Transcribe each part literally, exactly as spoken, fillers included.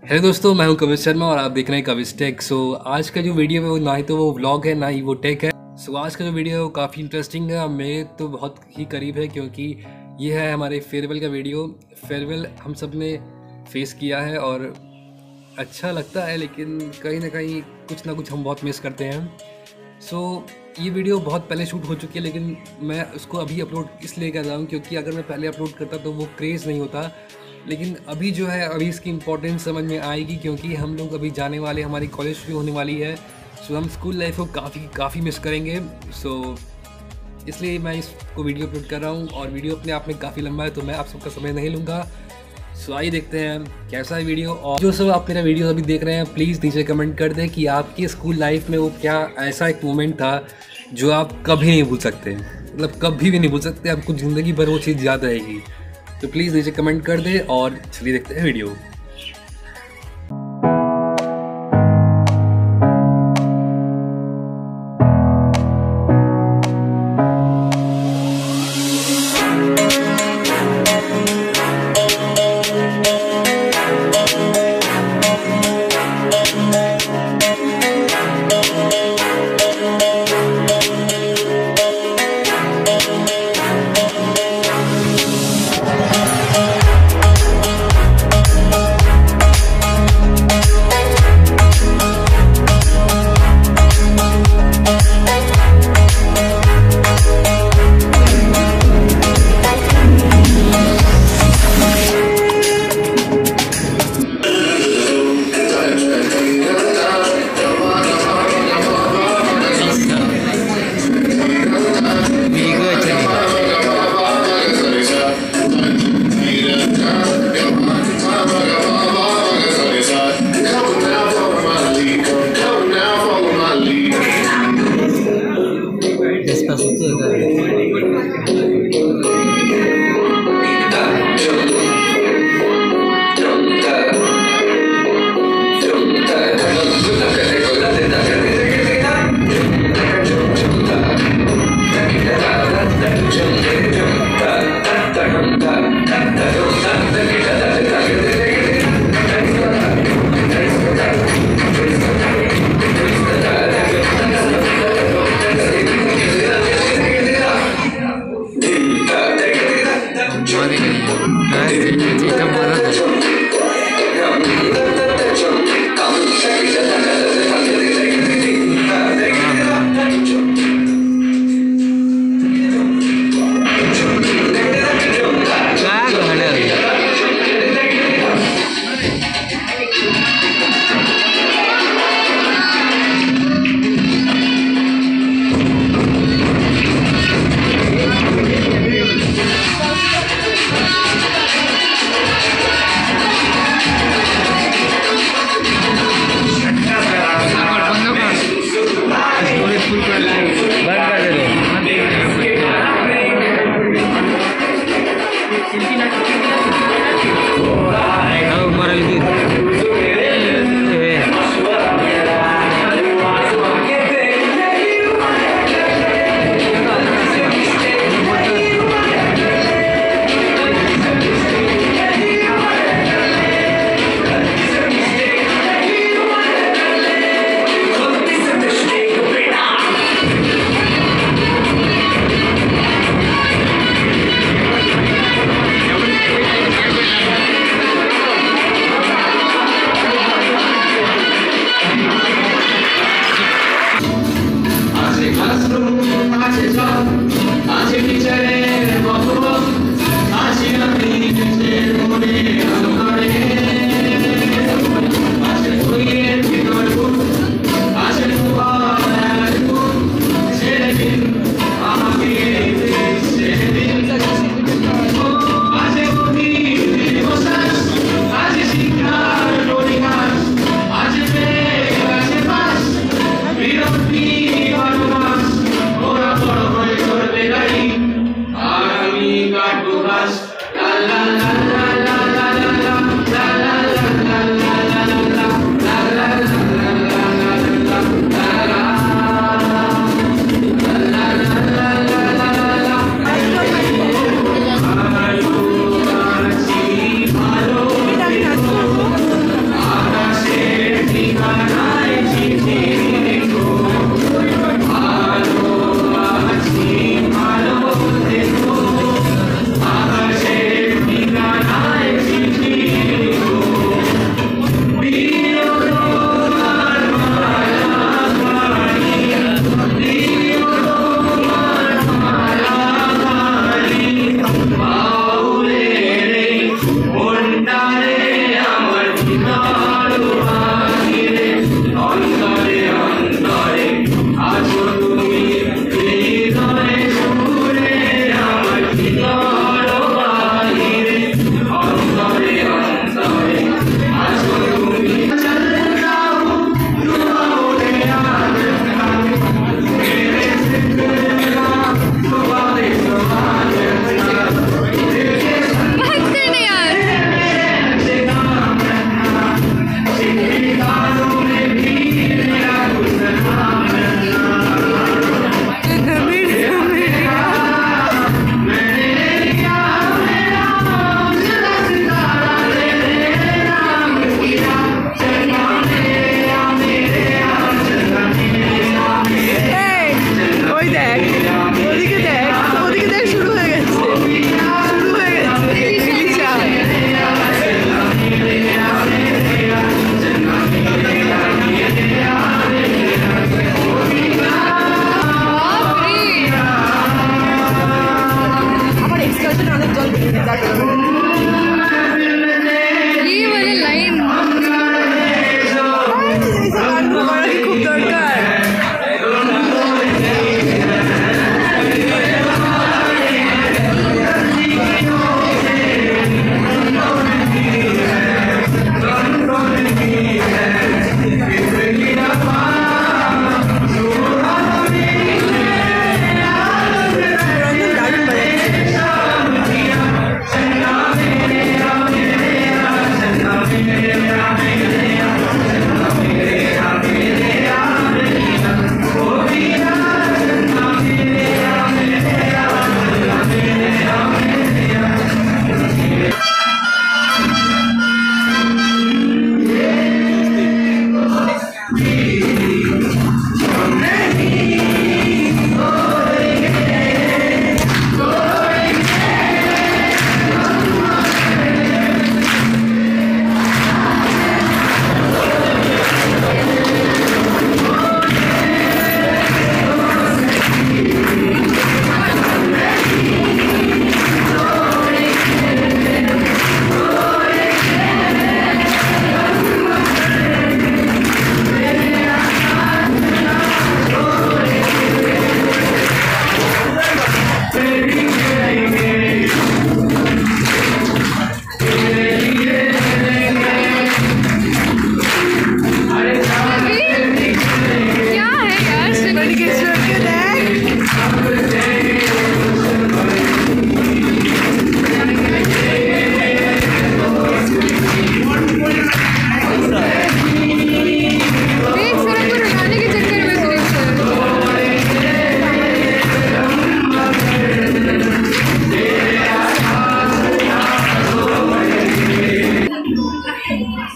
Hello दोस्तों, मैं हूं कविश शर्मा और आप देख रहे हैं कविश टेक। सो आज का जो वीडियो है वो ना ही तो वो व्लॉग है ना ही वो टेक है। सो so, आज का जो वीडियो है वो काफ़ी इंटरेस्टिंग है, मेरे तो बहुत ही करीब है क्योंकि ये है हमारे फेयरवेल का वीडियो। फेयरवेल हम सब ने फेस किया है और अच्छा लगता है, लेकिन कहीं ना कहीं कुछ ना कुछ हम बहुत मिस करते हैं। सो so, ये वीडियो बहुत पहले शूट हो चुकी है, लेकिन मैं उसको अभी अपलोड इसलिए कर रहा हूँ क्योंकि अगर मैं पहले अपलोड करता तो वो क्रेज़ नहीं होता। लेकिन अभी जो है अभी इसकी इम्पोर्टेंस समझ में आएगी क्योंकि हम लोग अभी जाने वाले, हमारी कॉलेज शुरू होने वाली है। सो हम स्कूल लाइफ को काफ़ी काफ़ी मिस करेंगे। सो इसलिए मैं इसको वीडियो अपलोड कर रहा हूँ और वीडियो अपने आप में काफ़ी लंबा है, तो मैं आप सबका समय नहीं लूँगा। सो आइए देखते हैं कैसा है वीडियो। और जो सब आप मेरा वीडियो अभी देख रहे हैं, प्लीज़ नीचे कमेंट कर दें कि आपकी स्कूल लाइफ में वो क्या ऐसा एक मोमेंट था जो आप कभी नहीं भूल सकते, मतलब कभी भी नहीं भूल सकते, आपको ज़िंदगी भर वो चीज़ याद रहेगी। तो प्लीज़ नीचे कमेंट कर दें और चलिए देखते हैं video.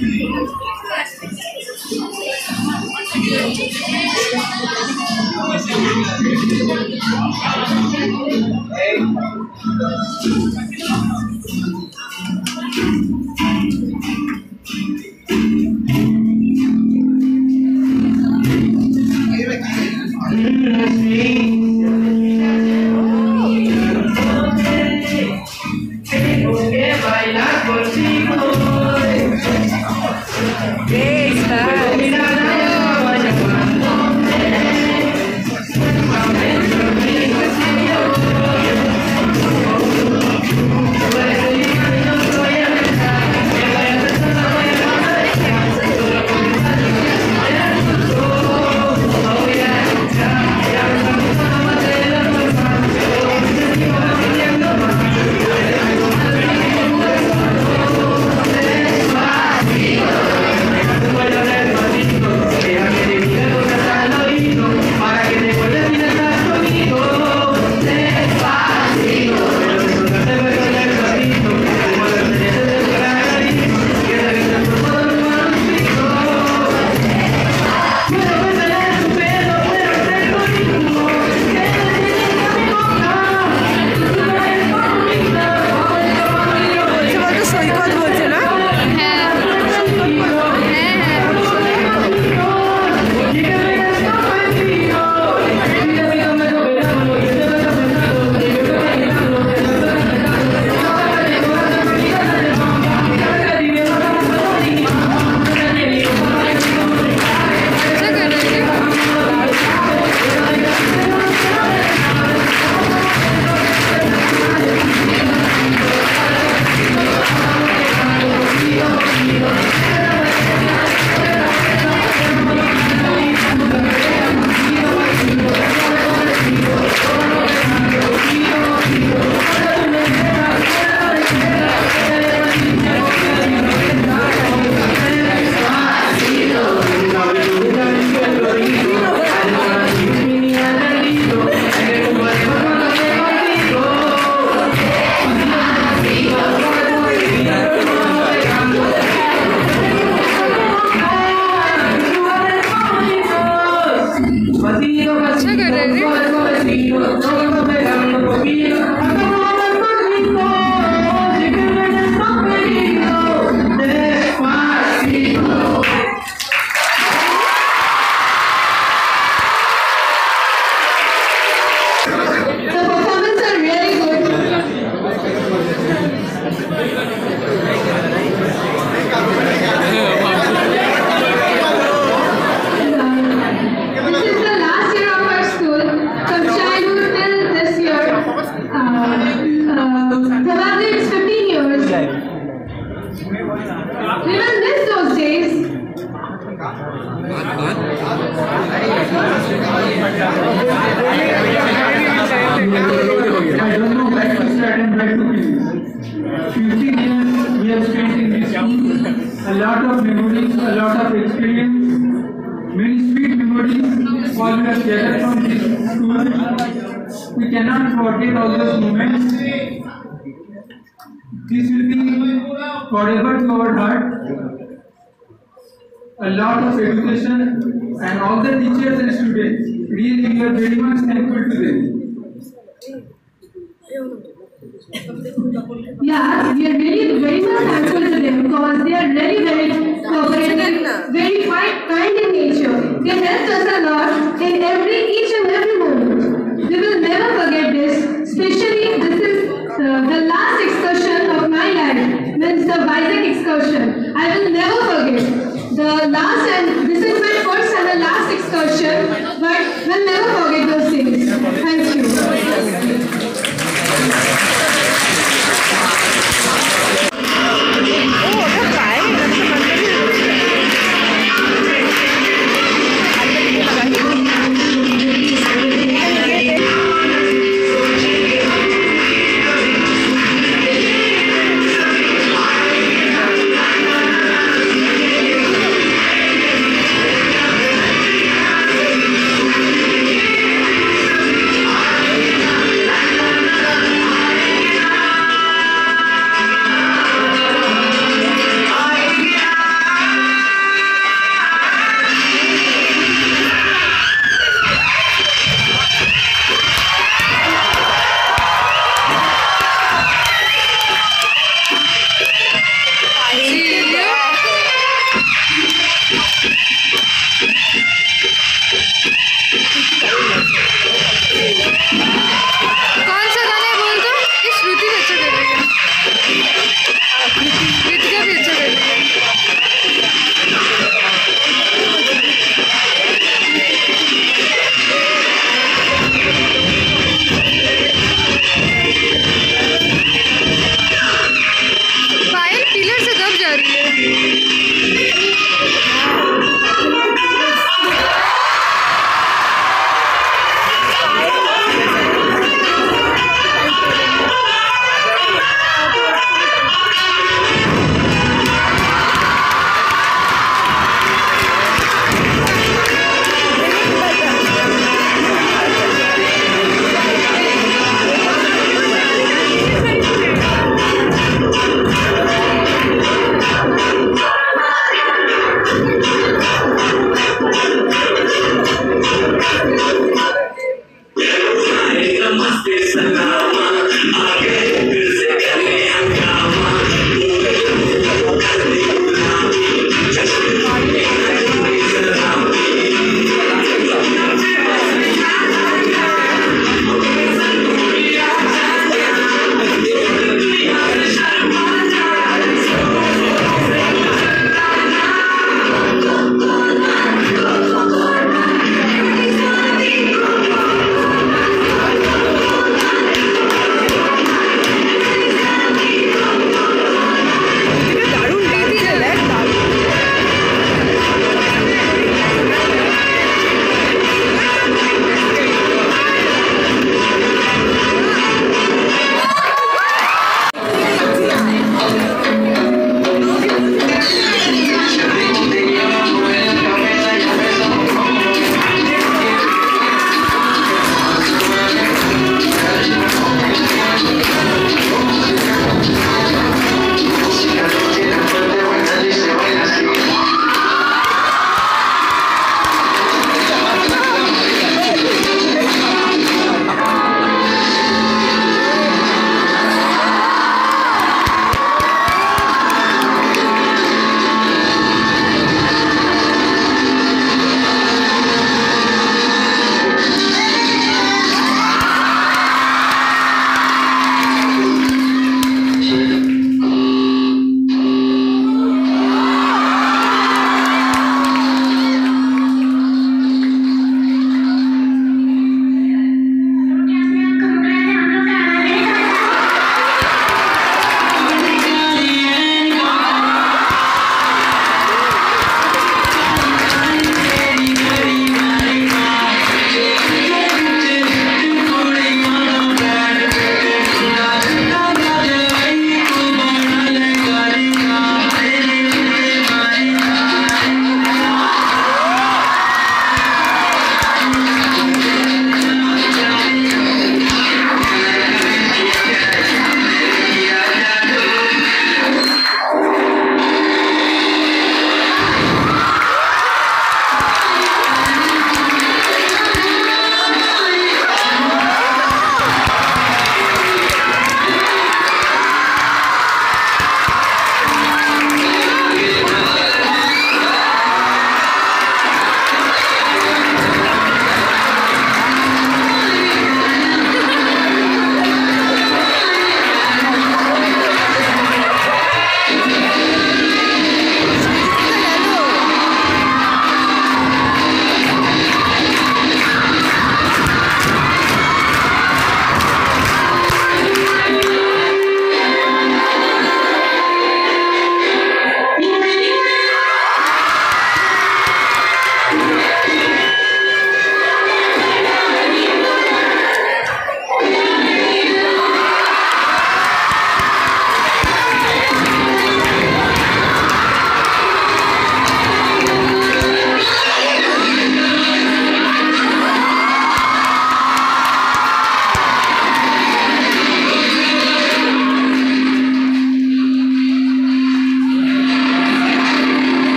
A lot of memories, a lot of experience, many sweet memories all we have gathered from this school. We cannot forget all those moments. This will be forever to our heart. A lot of education and all the teachers and students, really we are very much thankful to them. Yeah, we are really very much thankful to them because they are really very cooperative, very kind, kind in nature. They helped us a lot in every each and every moment. We will never forget this. Especially this is uh, the last excursion of my life, means the Vizag excursion. I will never forget. The last and this is my first and the last excursion, but we'll never forget those things. Thank you.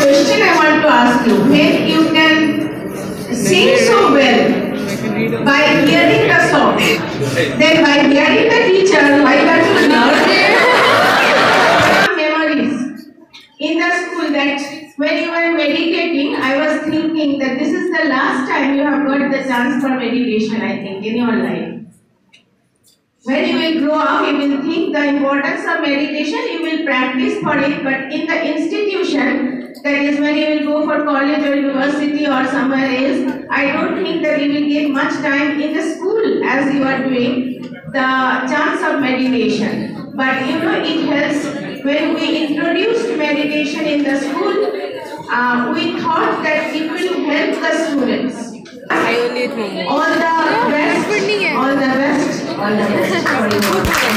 question I want to ask you. When you can sing so well by hearing the song, then by hearing the teacher, why can't you learn memories in the school that when you were meditating, I was thinking that this is the last time you have got the chance for meditation, I think, in your life. When you will grow up, you will think the importance of meditation, you will practice for it, but in the institution, that is when you will go for college or university or somewhere else, I don't think that you will get much time in the school as you are doing the chance of meditation. But you know, it helps. When we introduced meditation in the school, uh, we thought that it will help the students. All the best, all the best, all the best.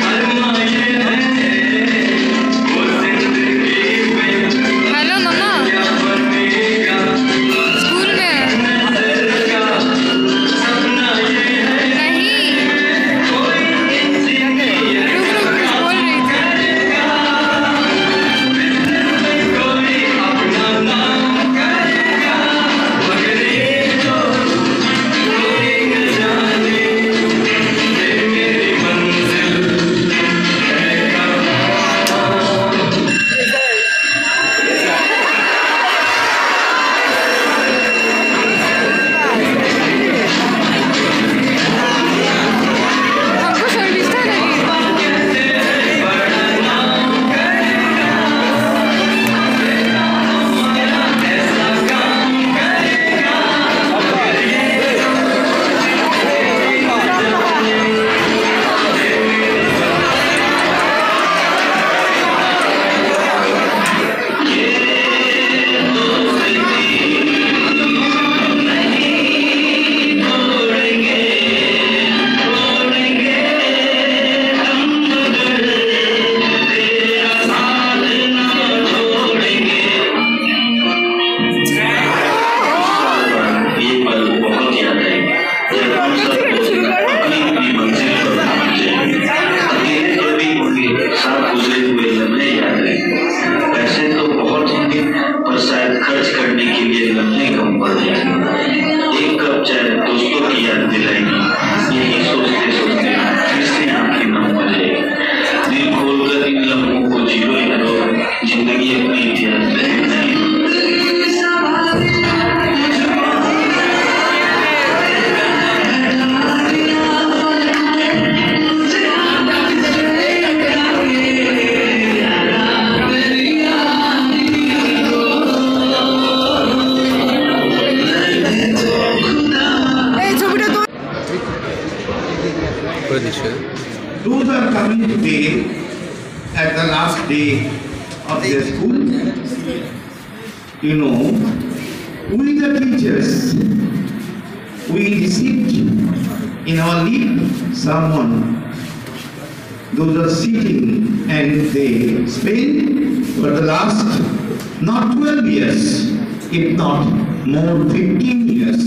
Hello, Mama. जिंदगी अपनी Those are coming today at the last day of their school. You know, we the teachers, we received in our leave someone. Those are sitting and they spend for the last not twelve years, if not more fifteen years.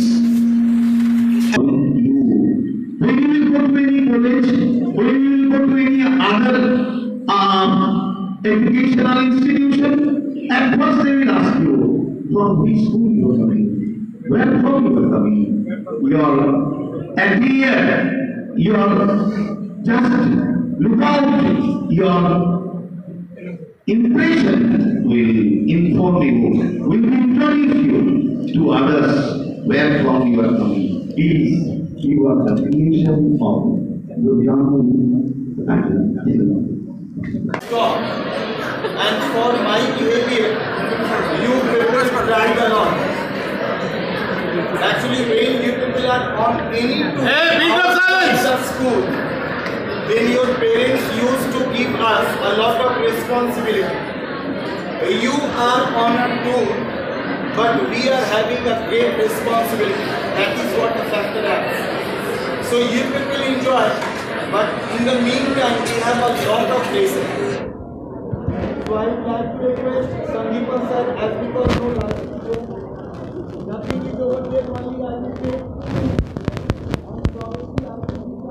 When you will go to any college, when you will go to any other um, educational institution, at first they will ask you, from which school you are coming, where from you are coming. Your every year, your just look out, your impression will inform you, will introduce you to others where from you are coming. Please. You are the creation of the young and for my behavior, you people tried a lot. Actually, when you people are on any to school, then your parents used to give us a lot of responsibility. You are on a tour, but we are having a great responsibility. That is what the factor is. So you people enjoy, but in the meantime we have a lot of places. So I would like to request Sandeepa sir, as because no last teacher, nothing is over there, only I will say. And probably I will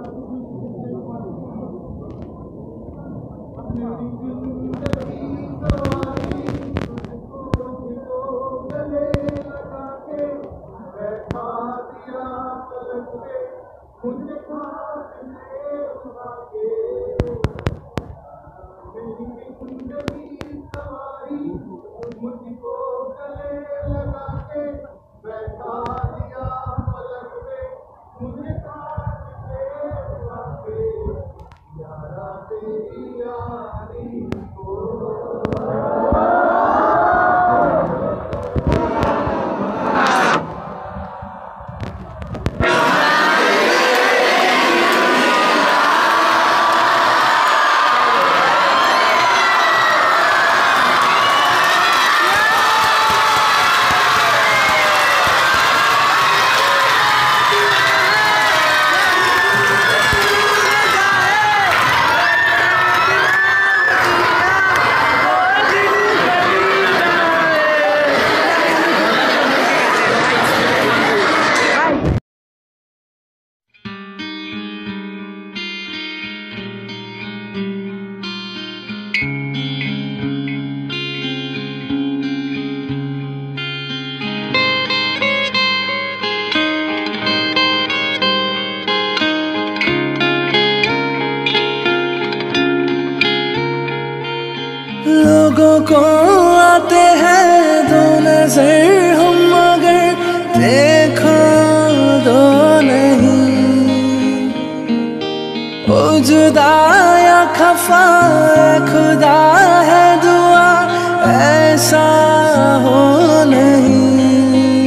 लोगों को आते हैं दो नजर, हम मगर देखो दो नहीं। ओ जुदा या खफा खुदा है दुआ ऐसा हो नहीं।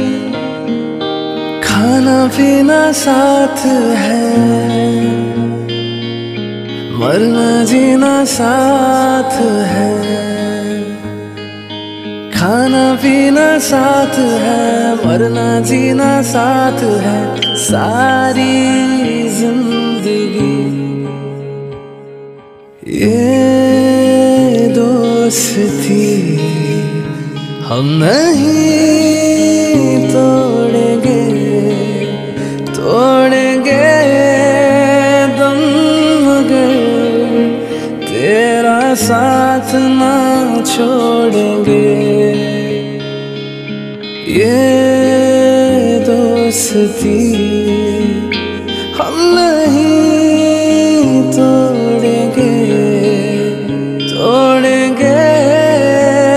खाना पीना साथ है, मरना जीना साथ है। खाना पीना साथ है, मरना जीना साथ है। सारी जिंदगी ये दोस्ती हम नहीं तोड़ेंगे, तोड़ेंगे दम मगर तेरा साथ ना छोड़ेंगे। ये दोस्ती हम नहीं तोड़ेंगे, तोड़ेंगे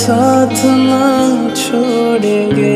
साथ ना छोड़ेंगे।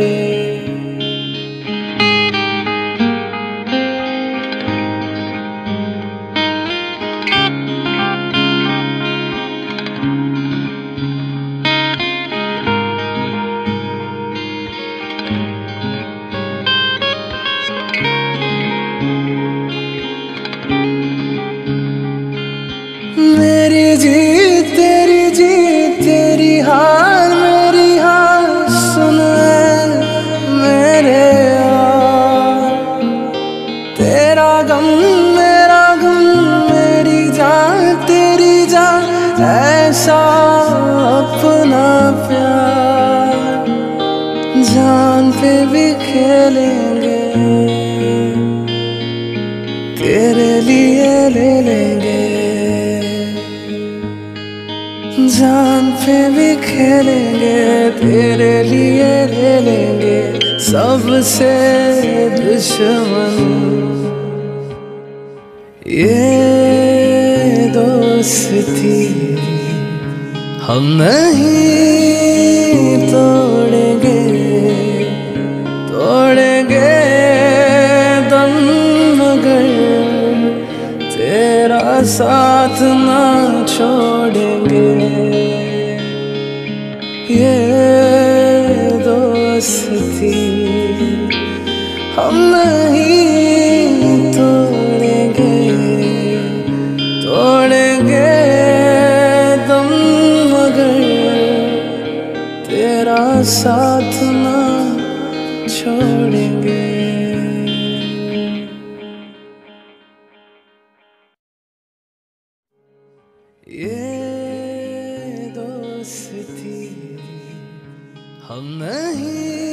मेरी जीत तेरी जीत, तेरी हार मेरी हार, सुन मेरे यार। तेरा गम मेरा गम, मेरी जान तेरी जान, ऐसा अपना प्यार। जान पे भी खेलेंगे, तेरे लिए ले लेंगे। जान पे भी खेलेंगे, तेरे लिए ले लेंगे। सबसे दुश्मन ये दोस्ती हम नहीं तोड़ेंगे, तोड़ेंगे दम मगर तेरा साथ ना छोड़ेंगे। ये दोस्ती हम नहीं तोड़ेंगे, तोड़ेंगे दम मगर तेरा साथ ना छोड़ेंगे। ये दोस्ती हम नहीं